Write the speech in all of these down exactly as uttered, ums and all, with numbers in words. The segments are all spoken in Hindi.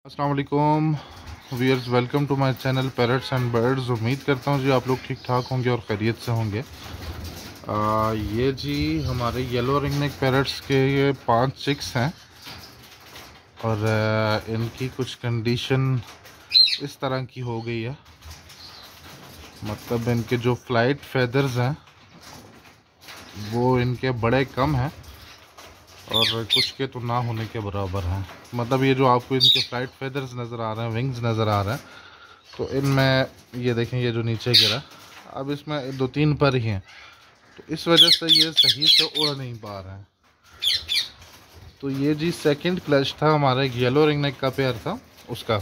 अस्सलाम वालेकुम viewers, welcome to my channel parrots and birds. उम्मीद करता हूँ जी आप लोग ठीक ठाक होंगे और खैरियत से होंगे। आ, ये जी हमारे येलो रिंगनेक पैरट्स के ये पांच चिक्स हैं और आ, इनकी कुछ कंडीशन इस तरह की हो गई है। मतलब इनके जो फ्लाइट फेदर्स हैं वो इनके बड़े कम हैं और कुछ के तो ना होने के बराबर हैं। मतलब ये जो आपको इनके फ्लाइट फेदर्स नज़र आ रहे हैं, विंग्स नज़र आ रहे हैं, तो इनमें ये देखें, ये जो नीचे गिरा, अब इसमें दो तीन पर ही हैं, तो इस वजह से ये सही से उड़ नहीं पा रहे हैं। तो ये जी सेकंड क्लच था हमारा, एक येलो रिंगनेक का पेयर था उसका।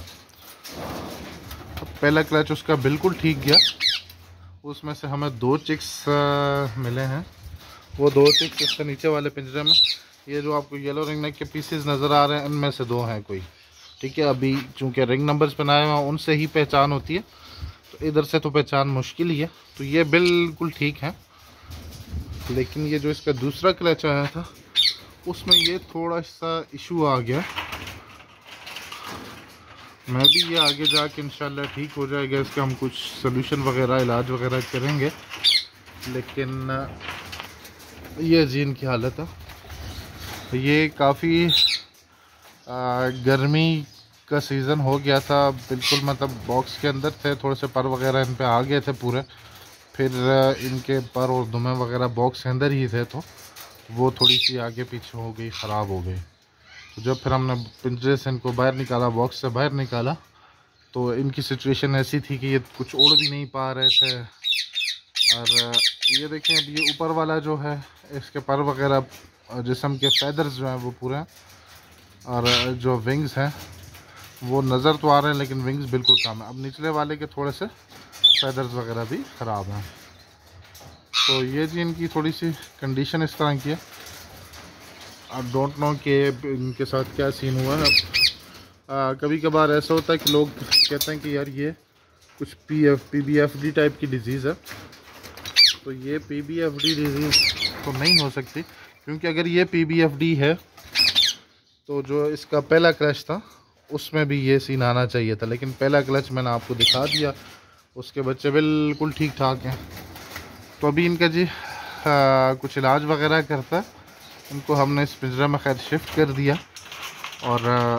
पहला क्लच उसका बिल्कुल ठीक गया, उसमें से हमें दो चिक्स मिले हैं। वो दो चिक्स इससे नीचे वाले पिंजरे में, ये जो आपको येलो रिंगनेक के पीसेस नज़र आ रहे हैं, इनमें से दो हैं कोई, ठीक है। अभी चूँकि रिंग नंबर्स बनाए हुए हैं उनसे ही पहचान होती है, तो इधर से तो पहचान मुश्किल ही है। तो ये बिल्कुल ठीक है, लेकिन ये जो इसका दूसरा क्लच आया था उसमें ये थोड़ा सा इशू आ गया। मैं भी ये आगे जाके इंशाल्लाह ठीक हो जाएगा, इसका हम कुछ सोल्यूशन वगैरह इलाज वगैरह करेंगे। लेकिन ये जी इनकी हालत है। ये काफ़ी गर्मी का सीज़न हो गया था बिल्कुल, मतलब बॉक्स के अंदर थे, थोड़े से पर वगैरह इन पे आ गए थे पूरे, फिर इनके पर और दुमे वगैरह बॉक्स के अंदर ही थे, तो वो थोड़ी सी आगे पीछे हो गई, ख़राब हो गई। तो जब फिर हमने पिंजरे से इनको बाहर निकाला, बॉक्स से बाहर निकाला, तो इनकी सिचुएशन ऐसी थी कि ये कुछ उड़ भी नहीं पा रहे थे। और ये देखें, अब ये ऊपर वाला जो है, इसके पर वगैरह, जिस्म के फैदर्स जो हैं वो पूरे हैं, और जो विंग्स हैं वो नज़र तो आ रहे हैं लेकिन विंग्स बिल्कुल कम है। अब निचले वाले के थोड़े से फैदर्स वगैरह भी ख़राब हैं। तो ये जी इनकी थोड़ी सी कंडीशन इस तरह की है। आई डोंट नो कि इनके साथ क्या सीन हुआ है। अब कभी कभार ऐसा होता है कि लोग कहते हैं कि यार ये कुछ P F P B F D type की डिज़ीज़ है। तो ये P B F D disease तो नहीं हो सकती, क्योंकि अगर ये पी बी एफ डी है तो जो इसका पहला क्लच था उसमें भी ये सीन आना चाहिए था, लेकिन पहला क्लच मैंने आपको दिखा दिया, उसके बच्चे बिल्कुल ठीक ठाक हैं। तो अभी इनका जी आ, कुछ इलाज वगैरह करता है, इनको हमने इस पिंजरा में खैर शिफ्ट कर दिया, और आ,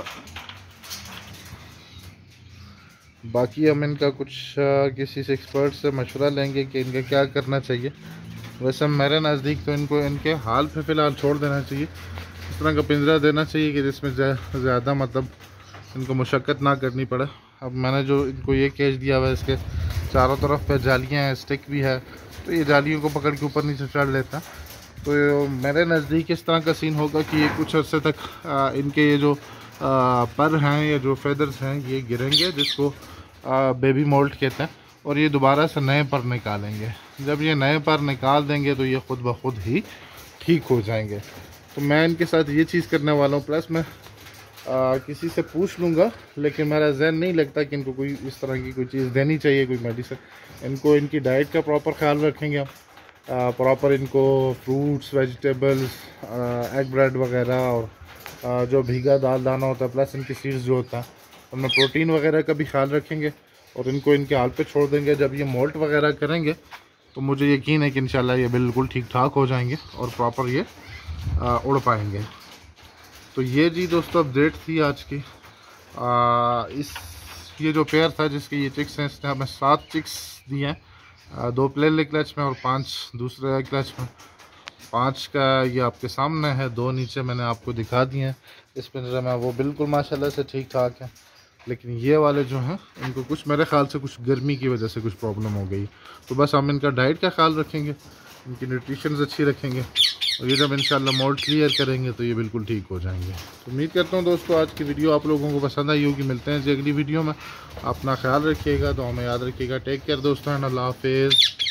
बाकी हम इनका कुछ आ, किसी से एक्सपर्ट से मशवरा लेंगे कि इनका क्या करना चाहिए। वैसे मेरे नज़दीक तो इनको इनके हाल पे फ़िलहाल छोड़ देना चाहिए, इस तरह का पिंजरा देना चाहिए कि जिसमें ज़्यादा मतलब इनको मुशक्क़त ना करनी पड़े। अब मैंने जो इनको ये केज दिया हुआ है, इसके चारों तरफ पे जालियाँ हैं, स्टिक भी है, तो ये जालियों को पकड़ के ऊपर नीचे चढ़ लेता है। तो मेरे नज़दीक इस तरह का सीन होगा कि ये कुछ अर्से तक आ, इनके ये जो आ, पर हैं या जो फेदर्स हैं ये गिरेंगे, जिसको आ, बेबी मोल्ट कहते हैं, और ये दोबारा से नए पर निकालेंगे। जब ये नए पर निकाल देंगे तो ये ख़ुद ब खुद ही ठीक हो जाएंगे। तो मैं इनके साथ ये चीज़ करने वाला हूँ, प्लस मैं आ, किसी से पूछ लूँगा, लेकिन मेरा जहन नहीं लगता कि इनको कोई इस तरह की कोई चीज़ देनी चाहिए, कोई मेडिसिन। इनको इनकी डाइट का प्रॉपर ख्याल रखेंगे हम, प्रॉपर इनको फ्रूट्स, वेजिटेबल्स, एग ब्रेड वगैरह, और आ, जो भीगा दाल दाना होता है, प्लस इनकी सीड्स जो होता है, उनमें प्रोटीन वगैरह का भी ख्याल रखेंगे, और इनको इनके हाल पे छोड़ देंगे। जब ये मोल्ट वगैरह करेंगे तो मुझे यकीन है कि इंशाल्लाह ये बिल्कुल ठीक ठाक हो जाएंगे और प्रॉपर ये आ, उड़ पाएंगे। तो ये जी दोस्तों अपडेट थी आज की। आ, इस ये जो पेयर था जिसके ये चिक्स हैं, इसने हमें सात चिक्स दिए हैं, दो पहले क्लच में और पांच दूसरे क्लच में। पांच का ये आपके सामने है, दो नीचे मैंने आपको दिखा दिए हैं इस पिंजरे में, वो बिल्कुल माशाल्लाह से ठीक ठाक है। लेकिन ये वाले जो हैं इनको कुछ मेरे ख्याल से कुछ गर्मी की वजह से कुछ प्रॉब्लम हो गई। तो बस हम इनका डाइट का ख्याल रखेंगे, इनकी न्यूट्रिशंस अच्छी रखेंगे, और ये जब इंशाल्लाह मोल्ट क्लियर करेंगे तो ये बिल्कुल ठीक हो जाएंगे। तो उम्मीद करता हूँ दोस्तों आज की वीडियो आप लोगों को पसंद आई होगी। मिलते हैं जी अगली वीडियो में, अपना ख्याल रखिएगा, तो हमें याद रखिएगा। टेक केयर दोस्तों, अल्लाह हाफिज़।